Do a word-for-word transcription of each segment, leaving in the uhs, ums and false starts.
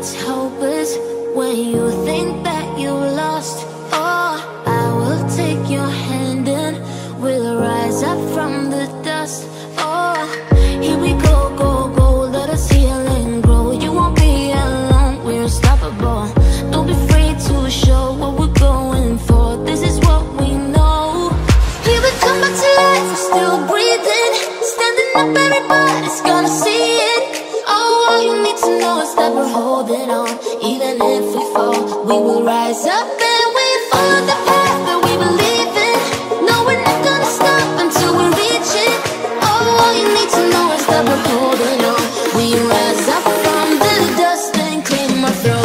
it's hopeless when you think that you lost. Oh, I will take your hand and we'll rise up from the dust. Oh, here we go, go, go, let us heal and grow. You won't be alone, we're unstoppable. Don't be afraid to show what we're going for. This is what we know. Here we come back to life, we're still breathing. Standing up, everybody's gonna see it. Oh, all you need to know is that we're holding on. Even if we fall, we will rise up and we follow the path that we believe in. No, we're not gonna stop until we reach it. Oh, all you need to know is that we're holding on. We rise up from the dust and claim our throne.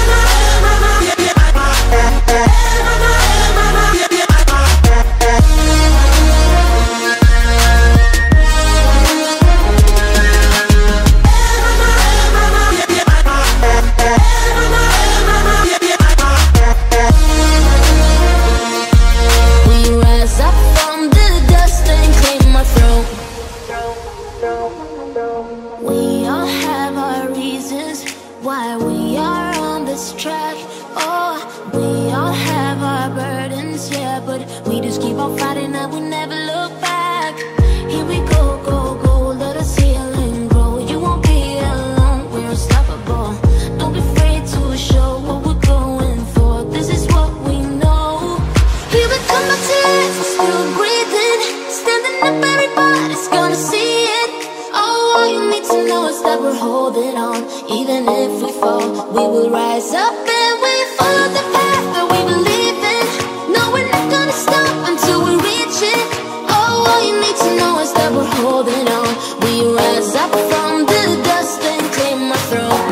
We all have our reasons why we are on this track. Oh, we all have our burdens, yeah, but we just keep on fighting and we never look back. Here we go, go, go, let us heal and grow. You won't be alone, we're unstoppable. Don't be afraid to show what we're going for. This is what we know. Here we come back to life, we're still breathing. Standing up, everybody's gonna see it. Oh, all you need to know is that we're holding on. Even if we fall, we will rise up and we follow the path that we believe in. No, we're not gonna stop until we reach it. Oh, all you need to know is that we're holding on. We rise up from the dust and claim our throne.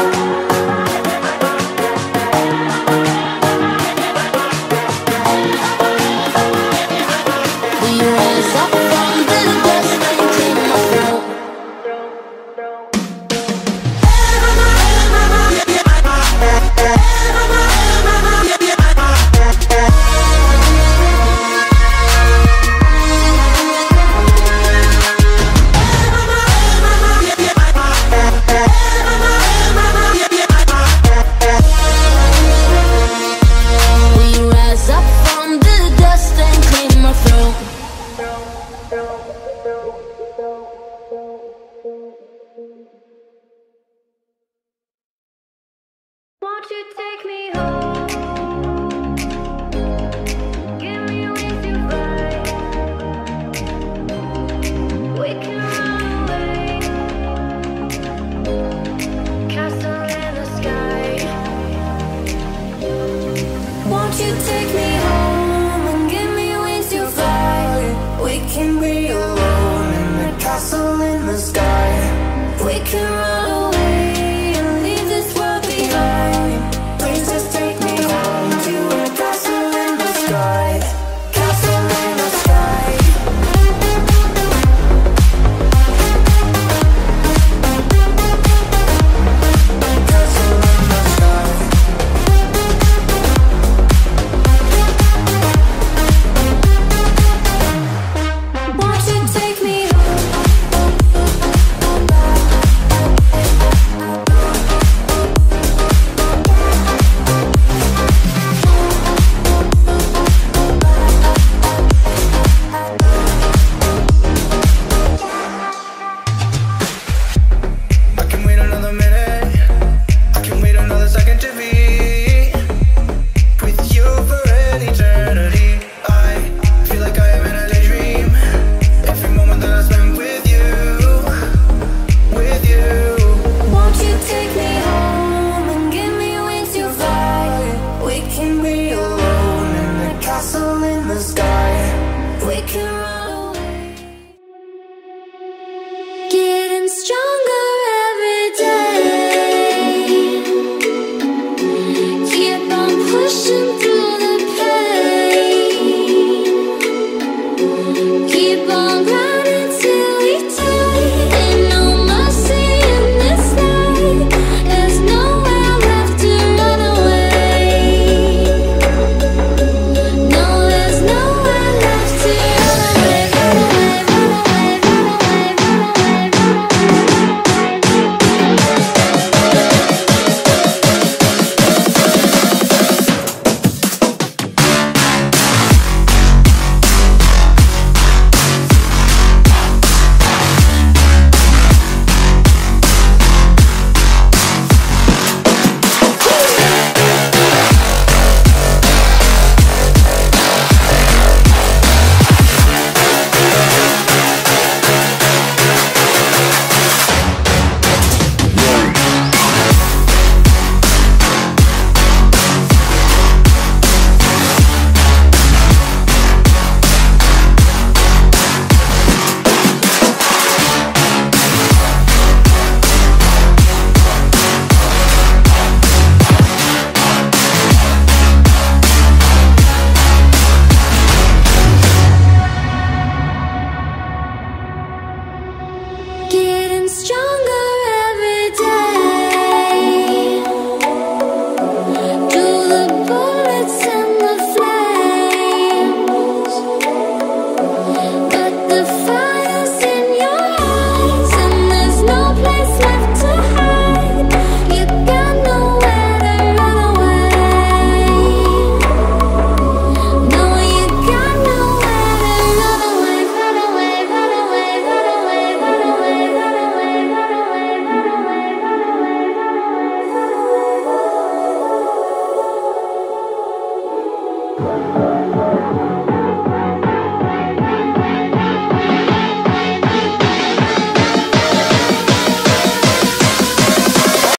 We rise up from the dust and claim our throne. Won't you take me home?